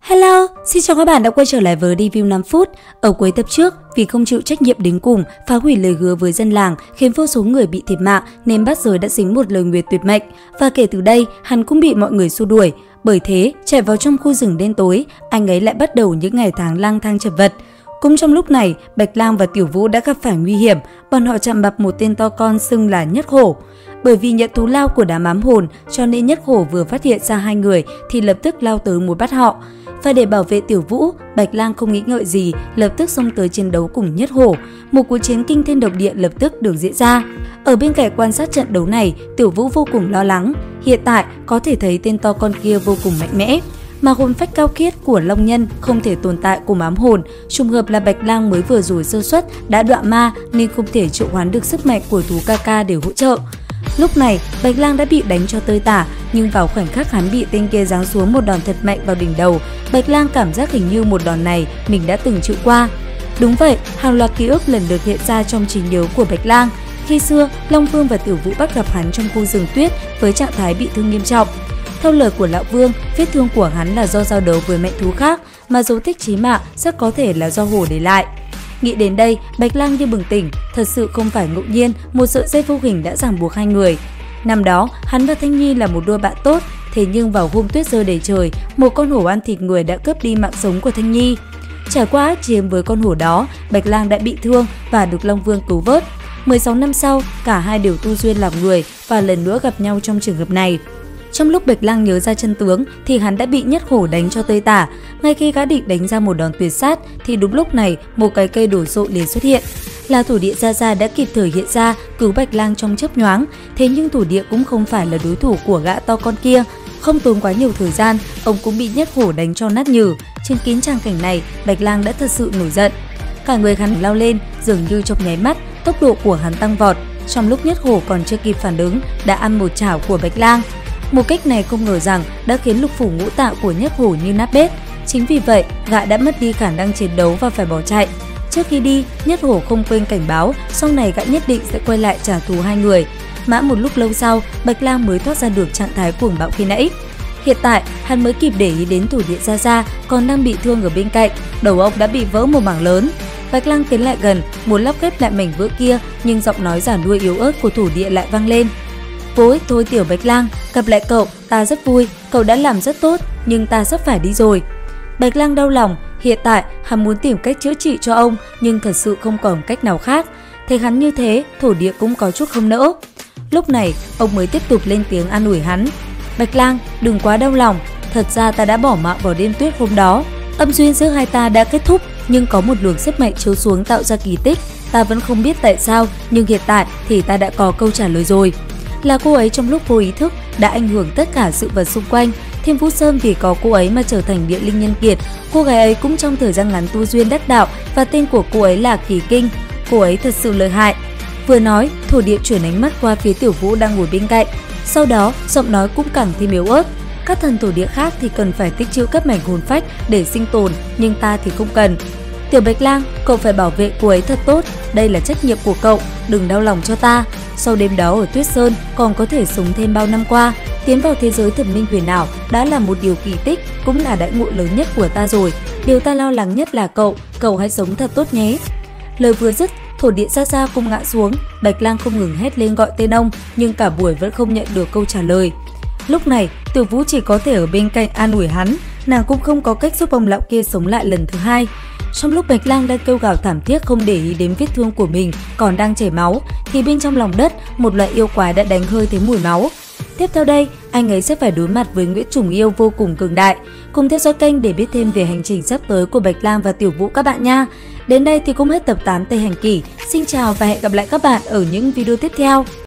Hello, xin chào các bạn đã quay trở lại với review 5 phút. Ở cuối tập trước, vì không chịu trách nhiệm đến cùng, phá hủy lời hứa với dân làng khiến vô số người bị thiệt mạng nên bát giới đã dính một lời nguyền tuyệt mệnh. Và kể từ đây, hắn cũng bị mọi người xua đuổi. Bởi thế, chạy vào trong khu rừng đen tối, anh ấy lại bắt đầu những ngày tháng lang thang chật vật. Cũng trong lúc này, Bạch Lang và Tiểu Vũ đã gặp phải nguy hiểm, bọn họ chạm mặt một tên to con xưng là Nhất Hổ. Bởi vì nhận thù lao của đám ám hồn, cho nên Nhất Hổ vừa phát hiện ra hai người thì lập tức lao tới muốn bắt họ. Và để bảo vệ Tiểu Vũ, Bạch Lang không nghĩ ngợi gì, lập tức xông tới chiến đấu cùng Nhất Hổ. Một cuộc chiến kinh thiên động địa lập tức được diễn ra. Ở bên cạnh quan sát trận đấu này, Tiểu Vũ vô cùng lo lắng. Hiện tại có thể thấy tên to con kia vô cùng mạnh mẽ, mà hồn phách cao khiết của Long Nhân không thể tồn tại cùng ám hồn. Trùng hợp là Bạch Lang mới vừa rồi sơ suất đã đọa ma nên không thể triệu hoán được sức mạnh của thú Kaka để hỗ trợ. Lúc này, Bạch Lang đã bị đánh cho tơi tả, nhưng vào khoảnh khắc hắn bị tên kia giáng xuống một đòn thật mạnh vào đỉnh đầu, Bạch Lang cảm giác hình như một đòn này mình đã từng chịu qua. Đúng vậy, hàng loạt ký ức lần lượt hiện ra trong trí nhớ của Bạch Lang. Khi xưa, Long Vương và Tiểu Vũ bắt gặp hắn trong khu rừng tuyết với trạng thái bị thương nghiêm trọng. Theo lời của Lão Vương, vết thương của hắn là do giao đấu với mệnh thú khác, mà dấu tích chí mạng rất có thể là do hổ để lại. Nghĩ đến đây, Bạch Lang như bừng tỉnh, thật sự không phải ngẫu nhiên một sợi dây vô hình đã ràng buộc hai người. Năm đó, hắn và Thanh Nhi là một đôi bạn tốt, thế nhưng vào hôm tuyết rơi đầy trời, một con hổ ăn thịt người đã cướp đi mạng sống của Thanh Nhi. Trải qua ác chiến với con hổ đó, Bạch Lang đã bị thương và được Long Vương cứu vớt. 16 năm sau, cả hai đều tu duyên làm người và lần nữa gặp nhau trong trường hợp này. Trong lúc Bạch Lang nhớ ra chân tướng thì hắn đã bị Nhất Hổ đánh cho tơi tả. Ngay khi gã định đánh ra một đòn tuyệt sát thì đúng lúc này một cái cây đổ sộ liền xuất hiện. Là Thổ Địa Gia Gia đã kịp thời hiện ra cứu Bạch Lang trong chớp nhoáng. Thế nhưng Thổ Địa cũng không phải là đối thủ của gã to con kia. Không tốn quá nhiều thời gian, ông cũng bị Nhất Hổ đánh cho nát nhừ. Trên kín tràng cảnh này, Bạch Lang đã thật sự nổi giận. Cả người hắn lao lên, dường như trong nháy mắt, tốc độ của hắn tăng vọt. Trong lúc Nhất Hổ còn chưa kịp phản ứng, đã ăn một chảo của Bạch Lang. Một cách này không ngờ rằng đã khiến lục phủ ngũ tạng của Nhất Hổ như nát bét. Chính vì vậy, gã đã mất đi khả năng chiến đấu và phải bỏ chạy. Trước khi đi, Nhất Hổ không quên cảnh báo, sau này gã nhất định sẽ quay lại trả thù hai người. Mãi một lúc lâu sau, Bạch Lang mới thoát ra được trạng thái cuồng bạo khi nãy. Hiện tại, hắn mới kịp để ý đến Thổ Địa Gia Gia còn đang bị thương ở bên cạnh, đầu óc đã bị vỡ một mảng lớn. Bạch Lang tiến lại gần, muốn lắp ghép lại mảnh vỡ kia, nhưng giọng nói giả nuôi yếu ớt của Thổ Địa lại vang lên. Vối, thôi tiểu Bạch Lang, gặp lại cậu, ta rất vui, cậu đã làm rất tốt, nhưng ta sắp phải đi rồi. Bạch Lang đau lòng, hiện tại hắn muốn tìm cách chữa trị cho ông, nhưng thật sự không còn cách nào khác. Thấy hắn như thế, Thổ Địa cũng có chút không nỡ. Lúc này, ông mới tiếp tục lên tiếng an ủi hắn. Bạch Lang, đừng quá đau lòng, thật ra ta đã bỏ mạng vào đêm tuyết hôm đó. Âm duyên giữa hai ta đã kết thúc, nhưng có một luồng sức mạnh chiếu xuống tạo ra kỳ tích. Ta vẫn không biết tại sao, nhưng hiện tại thì ta đã có câu trả lời rồi. Là cô ấy trong lúc vô ý thức đã ảnh hưởng tất cả sự vật xung quanh. Thiên Vũ Sơn vì có cô ấy mà trở thành địa linh nhân kiệt. Cô gái ấy cũng trong thời gian ngắn tu duyên đắc đạo và tên của cô ấy là Kỳ Kinh. Cô ấy thật sự lợi hại. Vừa nói, Thổ Địa chuyển ánh mắt qua phía Tiểu Vũ đang ngồi bên cạnh. Sau đó, giọng nói cũng càng thêm yếu ớt. Các thần thổ địa khác thì cần phải tích trữ các mảnh hồn phách để sinh tồn, nhưng ta thì không cần. Tiểu Bạch Lang, cậu phải bảo vệ cô ấy thật tốt, đây là trách nhiệm của cậu, đừng đau lòng cho ta. Sau đêm đó ở Tuyết Sơn còn có thể sống thêm bao năm qua, tiến vào thế giới thần minh huyền ảo đã là một điều kỳ tích, cũng là đại ngộ lớn nhất của ta rồi. Điều ta lo lắng nhất là cậu hãy sống thật tốt nhé. Lời vừa dứt, Thổ Địa Gia Gia cũng ngã xuống, Bạch Lang không ngừng hét lên gọi tên ông, nhưng cả buổi vẫn không nhận được câu trả lời. Lúc này, Tiểu Vũ chỉ có thể ở bên cạnh an ủi hắn, nàng cũng không có cách giúp ông lão kia sống lại lần thứ hai. Trong lúc Bạch Lang đang kêu gào thảm thiết không để ý đến vết thương của mình còn đang chảy máu, thì bên trong lòng đất, một loại yêu quái đã đánh hơi thấy mùi máu. Tiếp theo đây, anh ấy sẽ phải đối mặt với Nguyễn Trùng Yêu vô cùng cường đại. Cùng theo dõi kênh để biết thêm về hành trình sắp tới của Bạch Lang và Tiểu Vũ các bạn nha. Đến đây thì cũng hết tập 8 Tây Hành Kỷ. Xin chào và hẹn gặp lại các bạn ở những video tiếp theo.